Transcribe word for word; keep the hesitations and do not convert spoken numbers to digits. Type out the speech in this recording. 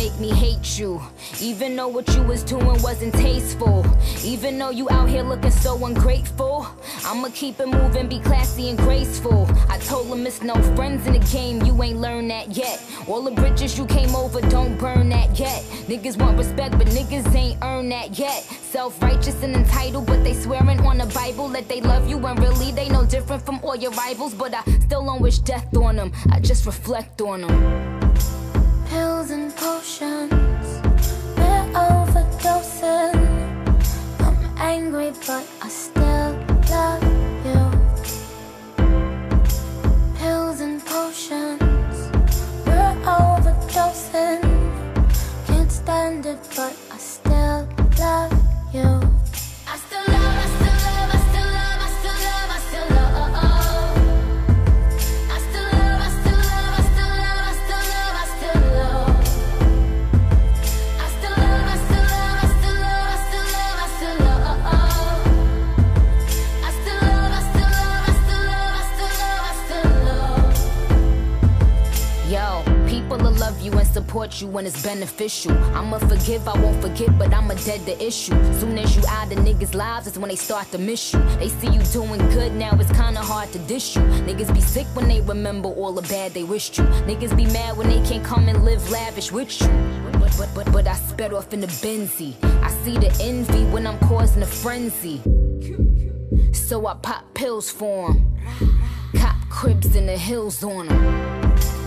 make me hate you. Even though what you was doing wasn't tasteful, even though you out here looking so ungrateful, I'ma keep it moving, be classy and graceful. I told him it's no friends in the game, you ain't learned that yet. All the bridges you came over, don't burn that yet. Niggas want respect, but niggas ain't earned that yet. Self-righteous and entitled, but they swearing on the Bible that they love you, and really they no different from all your rivals. But I still don't wish death on them, I just reflect on them. Pills and potions, we're overdosing. I'm angry, but I still love you. Pills and potions, we're overdosing. Can't stand it, but I still love you. I still love, I still love, I still love, I still love, I still love. I still love, I still love, I still love, I still love, I still love. I still love, I still love, I still love, I still love, I still love. I still love, I still love, I still love, I still love, I still love. Yo, people will love you and support you when it's beneficial. I'ma forgive, I won't forget, but I'ma dead the issue. Soon as you out of niggas' lives, it's when they start to miss you. They see you doing good, now it's kinda hard to dish you. Niggas be sick when they remember all the bad they wished you. Niggas be mad when they can't come and live lavish with you. But, but, but, but I sped off in the Benzie. I see the envy when I'm causing a frenzy. So I pop pills for 'em, cop cribs in the hills on 'em.